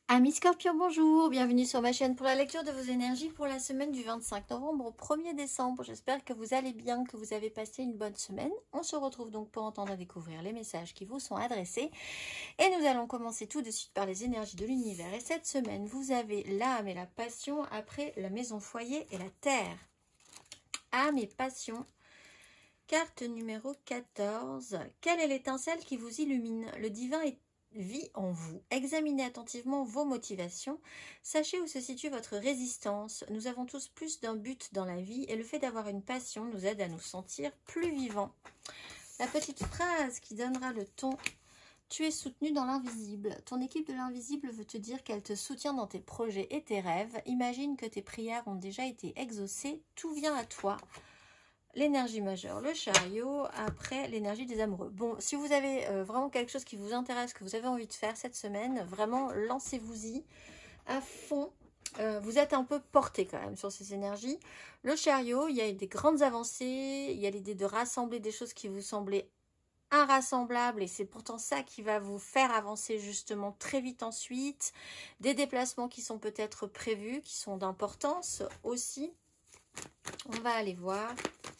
Amis Scorpion, bonjour, bienvenue sur ma chaîne pour la lecture de vos énergies pour la semaine du 25 novembre au 1er décembre. J'espère que vous allez bien, que vous avez passé une bonne semaine. On se retrouve donc pour entendre et découvrir les messages qui vous sont adressés. Et nous allons commencer tout de suite par les énergies de l'univers. Et cette semaine, vous avez l'âme et la passion après la maison foyer et la terre. Âme et passion. Carte numéro 14. Quelle est l'étincelle qui vous illumine? Le divin vit en vous. Examinez attentivement vos motivations. Sachez où se situe votre résistance. Nous avons tous plus d'un but dans la vie et le fait d'avoir une passion nous aide à nous sentir plus vivants. La petite phrase qui donnera le ton. Tu es soutenu dans l'invisible. Ton équipe de l'invisible veut te dire qu'elle te soutient dans tes projets et tes rêves. Imagine que tes prières ont déjà été exaucées. Tout vient à toi. L'énergie majeure, le chariot, après l'énergie des amoureux. Bon, si vous avez vraiment quelque chose qui vous intéresse, que vous avez envie de faire cette semaine, vraiment lancez-vous-y à fond. Vous êtes un peu porté quand même sur ces énergies. Le chariot, il y a des grandes avancées, il y a l'idée de rassembler des choses qui vous semblaient inrassemblables et c'est pourtant ça qui va vous faire avancer justement très vite ensuite. Des déplacements qui sont peut-être prévus, qui sont d'importance aussi. On va aller voir.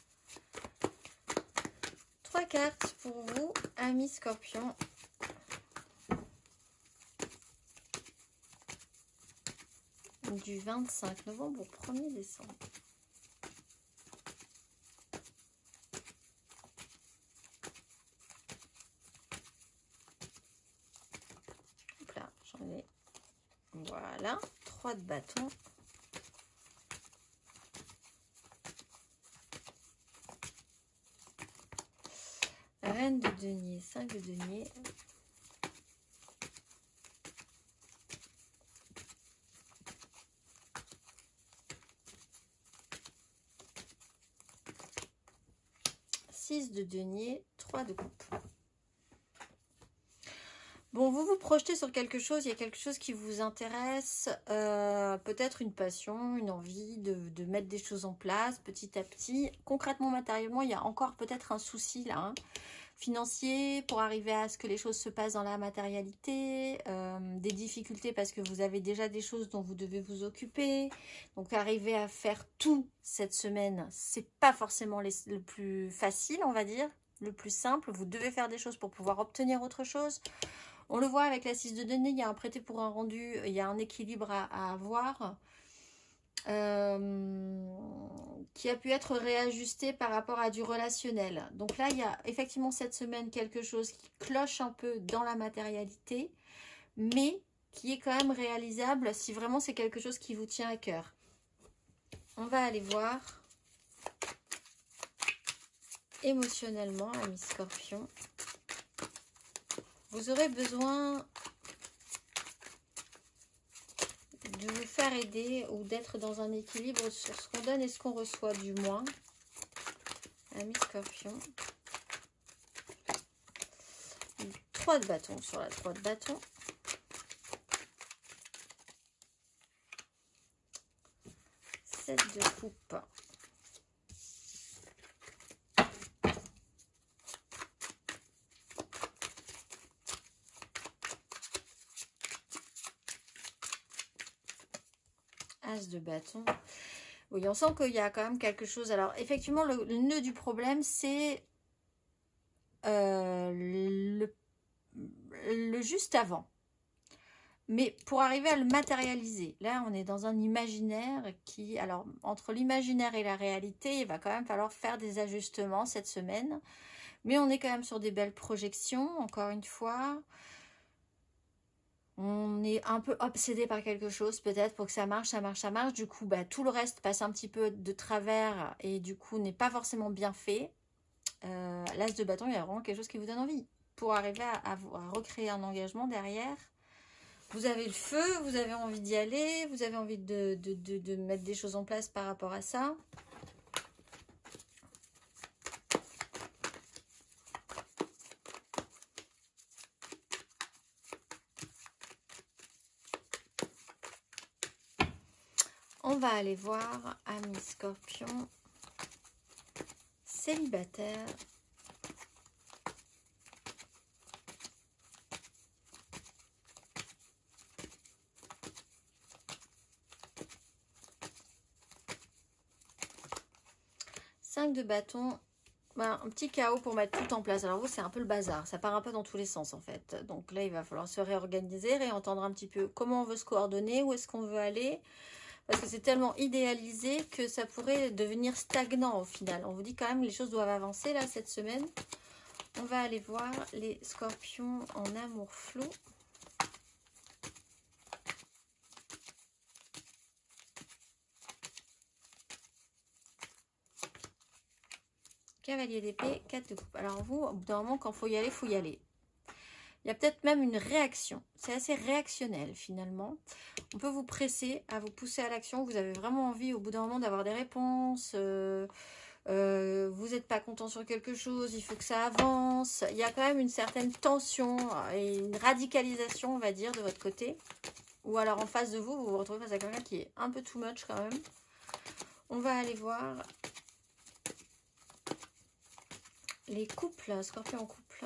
3 cartes pour vous, amis Scorpion. Du 25 novembre au 1er décembre. Hop là, j'en ai. Voilà, 3 de bâton. Reine de denier, 5 de denier. De denier, 3 de coupe. Bon, vous vous projetez sur quelque chose, il y a quelque chose qui vous intéresse, peut-être une passion, une envie de mettre des choses en place petit à petit. Concrètement, matériellement, il y a encore peut-être un souci là, hein, financier, pour arriver à ce que les choses se passent dans la matérialité, des difficultés parce que vous avez déjà des choses dont vous devez vous occuper. Donc arriver à faire tout cette semaine, c'est pas forcément le plus facile, on va dire, le plus simple. Vous devez faire des choses pour pouvoir obtenir autre chose. On le voit avec la 6 de denier, il y a un prêté pour un rendu, il y a un équilibre à avoir. Qui a pu être réajusté par rapport à du relationnel. Donc là, il y a effectivement cette semaine quelque chose qui cloche un peu dans la matérialité, mais qui est quand même réalisable si vraiment c'est quelque chose qui vous tient à cœur. On va aller voir émotionnellement, amis Scorpion. Vous aurez besoin de vous faire aider ou d'être dans un équilibre sur ce qu'on donne et ce qu'on reçoit, du moins. Amis Scorpion. 3 de bâton sur la 3 de bâton. Sept de coupe. As de bâton. Oui, on sent qu'il y a quand même quelque chose. Alors, effectivement, le nœud du problème, c'est le juste avant. Mais pour arriver à le matérialiser, là, on est dans un imaginaire qui... Alors, entre l'imaginaire et la réalité, il va quand même falloir faire des ajustements cette semaine. Mais on est quand même sur des belles projections, encore une fois. On est un peu obsédé par quelque chose, peut-être, pour que ça marche, ça marche, ça marche. Du coup, bah, tout le reste passe un petit peu de travers et du coup, n'est pas forcément bien fait. L'as de bâton, il y a vraiment quelque chose qui vous donne envie. Pour arriver à recréer un engagement derrière, vous avez le feu, vous avez envie d'y aller, vous avez envie de mettre des choses en place par rapport à ça. On va aller voir, amis Scorpion, célibataire. 5 de bâton. Ben, un petit chaos pour mettre tout en place. Alors vous, c'est un peu le bazar. Ça part un peu dans tous les sens, en fait. Donc là, il va falloir se réorganiser, réentendre un petit peu comment on veut se coordonner, où est-ce qu'on veut aller. Parce que c'est tellement idéalisé que ça pourrait devenir stagnant au final. On vous dit quand même les choses doivent avancer là cette semaine. On va aller voir les scorpions en amour flou. Cavalier d'épée, 4 de coupe. Alors vous, au bout d'un moment, quand il faut y aller, il faut y aller. Il y a peut-être même une réaction. C'est assez réactionnel finalement. On peut vous presser, à vous pousser à l'action. Vous avez vraiment envie au bout d'un moment d'avoir des réponses. Vous n'êtes pas content sur quelque chose, il faut que ça avance. Il y a quand même une certaine tension et une radicalisation, on va dire, de votre côté. Ou alors en face de vous, vous vous retrouvez face à quelqu'un qui est un peu too much quand même. On va aller voir les couples, scorpion en couple.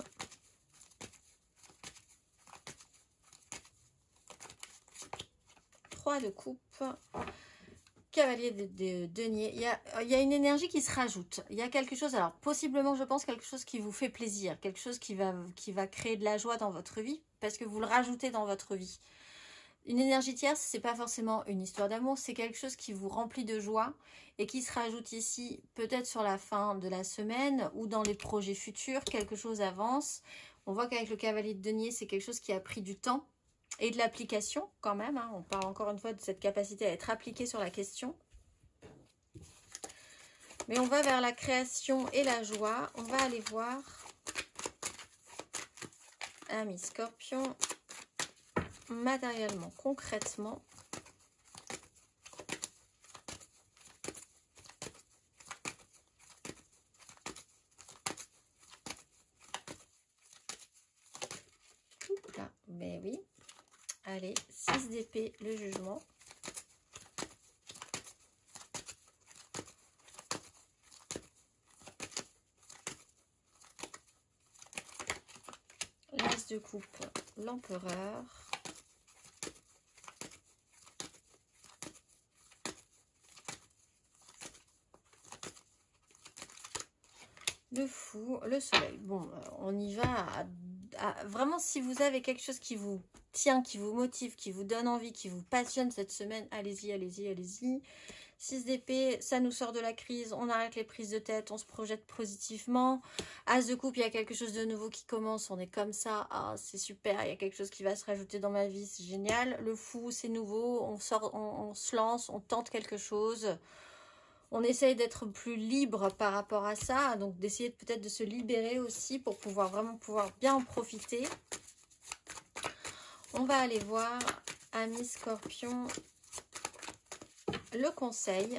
De coupe, cavalier de denier. Il y a une énergie qui se rajoute. Il y a quelque chose, alors possiblement, je pense, quelque chose qui vous fait plaisir, quelque chose qui va créer de la joie dans votre vie, parce que vous le rajoutez dans votre vie. Une énergie tierce, c'est pas forcément une histoire d'amour, c'est quelque chose qui vous remplit de joie et qui se rajoute ici, peut-être sur la fin de la semaine ou dans les projets futurs, quelque chose avance. On voit qu'avec le cavalier de denier, c'est quelque chose qui a pris du temps. Et de l'application quand même, hein. On parle encore une fois de cette capacité à être appliquée sur la question. Mais on va vers la création et la joie. On va aller voir Amis Scorpion, matériellement, concrètement. Là, ben oui. Allez, 6 d'épée, le jugement. L'as de coupe, l'empereur. Le fou, le soleil. Bon, on y va vraiment, si vous avez quelque chose qui vous tient, qui vous motive, qui vous donne envie, qui vous passionne cette semaine, allez-y, allez-y, allez-y. 6 d'épée, ça nous sort de la crise, on arrête les prises de tête, on se projette positivement. As de coupe, il y a quelque chose de nouveau qui commence, on est comme ça, ah, c'est super, il y a quelque chose qui va se rajouter dans ma vie, c'est génial. Le fou, c'est nouveau, on sort, on se lance, on tente quelque chose. On essaye d'être plus libre par rapport à ça, donc d'essayer peut-être de se libérer aussi pour vraiment pouvoir bien en profiter. On va aller voir, Amis Scorpion, le conseil.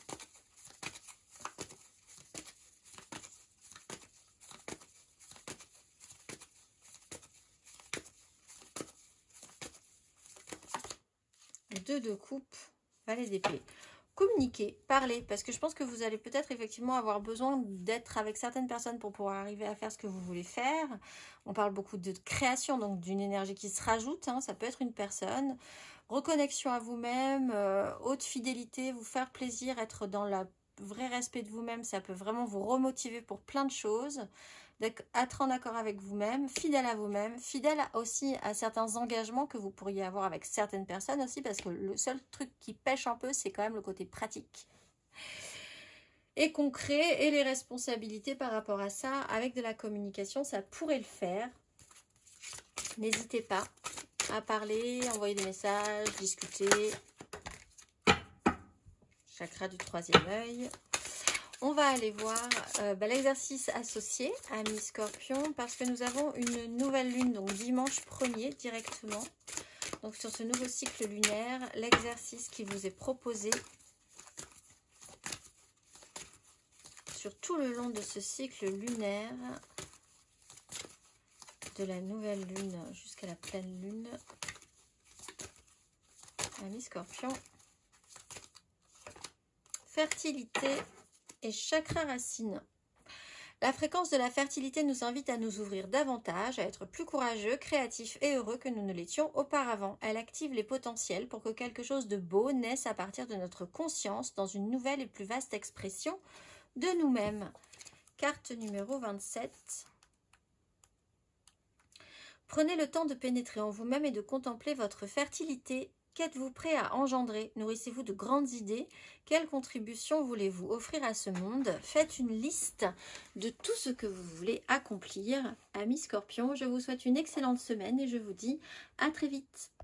Deux de coupe, valet d'épée. Communiquer, parler, parce que je pense que vous allez peut-être effectivement avoir besoin d'être avec certaines personnes pour pouvoir arriver à faire ce que vous voulez faire. On parle beaucoup de création, donc d'une énergie qui se rajoute, hein, ça peut être une personne. Reconnexion à vous-même, haute fidélité, vous faire plaisir, être dans le vrai respect de vous-même, ça peut vraiment vous remotiver pour plein de choses. Être en accord avec vous-même, fidèle à vous-même, fidèle aussi à certains engagements que vous pourriez avoir avec certaines personnes aussi, parce que le seul truc qui pêche un peu, c'est quand même le côté pratique et concret, et les responsabilités par rapport à ça. Avec de la communication, ça pourrait le faire. N'hésitez pas à parler, envoyer des messages, discuter. Chakra du troisième œil. On va aller voir l'exercice associé à Amis Scorpion, parce que nous avons une nouvelle lune, donc dimanche 1er directement. Donc sur ce nouveau cycle lunaire, l'exercice qui vous est proposé sur tout le long de ce cycle lunaire, de la nouvelle lune jusqu'à la pleine lune, Amis Scorpion, fertilité et chakra racine. La fréquence de la fertilité nous invite à nous ouvrir davantage, à être plus courageux, créatifs et heureux que nous ne l'étions auparavant. Elle active les potentiels pour que quelque chose de beau naisse à partir de notre conscience dans une nouvelle et plus vaste expression de nous-mêmes. Carte numéro 27. Prenez le temps de pénétrer en vous-même et de contempler votre fertilité. Qu'êtes-vous prêt à engendrer? Nourrissez-vous de grandes idées. Quelle contribution voulez-vous offrir à ce monde? Faites une liste de tout ce que vous voulez accomplir. Amis Scorpions, je vous souhaite une excellente semaine et je vous dis à très vite.